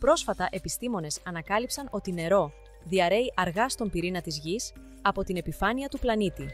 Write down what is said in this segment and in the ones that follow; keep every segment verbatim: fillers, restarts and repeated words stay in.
Πρόσφατα, επιστήμονες ανακάλυψαν ότι νερό διαρρέει αργά στον πυρήνα της Γης από την επιφάνεια του πλανήτη.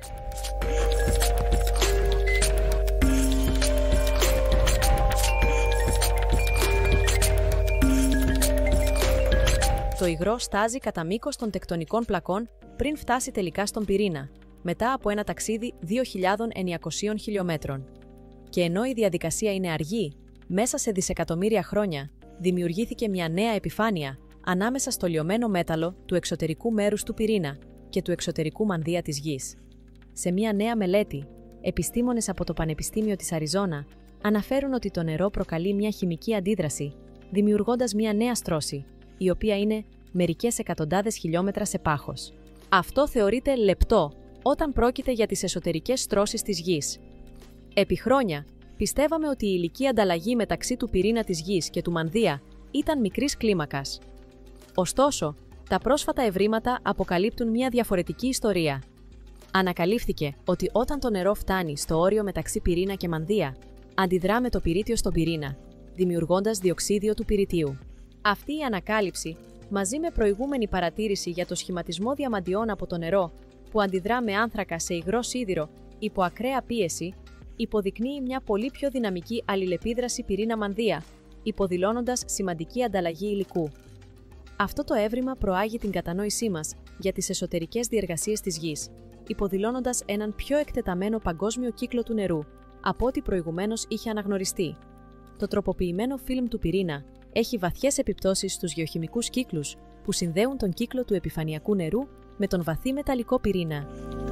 Το υγρό στάζει κατά μήκος των τεκτονικών πλακών πριν φτάσει τελικά στον πυρήνα, μετά από ένα ταξίδι δύο χιλιάδες εννιακόσιων χιλιομέτρων. Και ενώ η διαδικασία είναι αργή, μέσα σε δισεκατομμύρια χρόνια δημιουργήθηκε μια νέα επιφάνεια ανάμεσα στο λιωμένο μέταλλο του εξωτερικού μέρους του πυρήνα και του εξωτερικού μανδύα της Γης. Σε μια νέα μελέτη, επιστήμονες από το Πανεπιστήμιο της Αριζόνα αναφέρουν ότι το νερό προκαλεί μια χημική αντίδραση, δημιουργώντας μια νέα στρώση, η οποία είναι μερικές εκατοντάδες χιλιόμετρα σε πάχος. Αυτό θεωρείται λεπτό όταν πρόκειται για τις εσωτερικές στρώσεις της Γης. Επί χρόνια, πιστεύαμε ότι η υλική ανταλλαγή μεταξύ του πυρήνα της Γης και του μανδύα ήταν μικρής κλίμακας. Ωστόσο, τα πρόσφατα ευρήματα αποκαλύπτουν μια διαφορετική ιστορία. Ανακαλύφθηκε ότι όταν το νερό φτάνει στο όριο μεταξύ πυρήνα και μανδύα, αντιδρά με το πυρίτιο στον πυρήνα, δημιουργώντας διοξίδιο του πυρητίου. Αυτή η ανακάλυψη, μαζί με προηγούμενη παρατήρηση για το σχηματισμό διαμαντιών από το νερό που αντιδρά με άνθρακα σε υγρό σίδηρο υπό ακραία πίεση, υποδεικνύει μια πολύ πιο δυναμική αλληλεπίδραση πυρήνα-μανδύα, υποδηλώνοντας σημαντική ανταλλαγή υλικού. Αυτό το έβριμα προάγει την κατανόησή μας για τις εσωτερικές διεργασίες της Γης, υποδηλώνοντας έναν πιο εκτεταμένο παγκόσμιο κύκλο του νερού από ό,τι προηγουμένως είχε αναγνωριστεί. Το τροποποιημένο φιλμ του πυρήνα έχει βαθιές επιπτώσεις στους γεωχημικούς κύκλους που συνδέουν τον κύκλο του επιφανειακού νερού με τον βαθύ μεταλλικό πυρήνα.